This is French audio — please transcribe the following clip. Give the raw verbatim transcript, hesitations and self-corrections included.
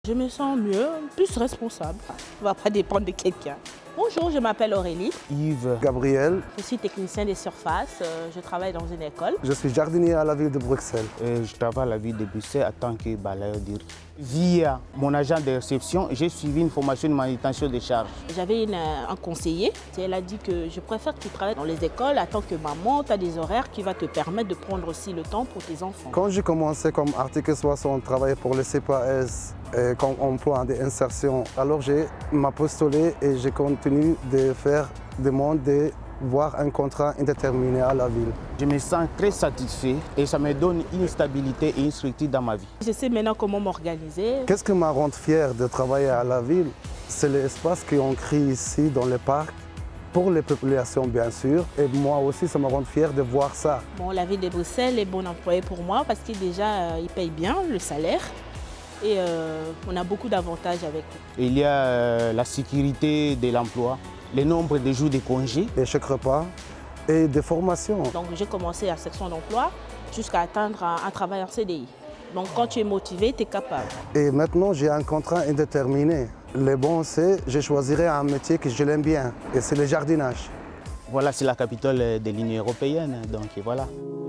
Je me sens mieux, plus responsable. Ça ne va pas dépendre de quelqu'un. Bonjour, je m'appelle Aurélie. Yves. Gabriel. Je suis technicien des surfaces. Je travaille dans une école. Je suis jardinier à la ville de Bruxelles. Et je travaille à la ville de Bruxelles en tant que balayeur d'urne. Via mon agent de réception, j'ai suivi une formation de manutention de charges. J'avais un conseiller. Elle a dit que je préfère que tu travailles dans les écoles. En tant que maman, tu as des horaires qui vont te permettre de prendre aussi le temps pour tes enfants. Quand j'ai commencé comme article soixante, travailler pour le C P A S, et comme emploi d'insertion, alors j'ai m'a postulé et j'ai continué de faire demande de voir un contrat indéterminé à la ville. Je me sens très satisfait et ça me donne une stabilité et une structure dans ma vie. Je sais maintenant comment m'organiser. Qu'est-ce qui me rend fier de travailler à la ville? C'est l'espace qu'on crée ici dans le parc, pour les populations bien sûr, et moi aussi ça me rend fier de voir ça. Bon, la ville de Bruxelles est bon employé pour moi parce qu'il déjà euh, il paye bien le salaire. Et euh, on a beaucoup d'avantages avec eux. Il y a euh, la sécurité de l'emploi, le nombre de jours de congés. Des chèques repas et des formations. Donc j'ai commencé à la section d'emploi jusqu'à atteindre un, un travail en C D I. Donc quand tu es motivé, tu es capable. Et maintenant j'ai un contrat indéterminé. Le bon c'est que je choisirai un métier que je l'aime bien et c'est le jardinage. Voilà, c'est la capitale de l'Union européenne, donc voilà.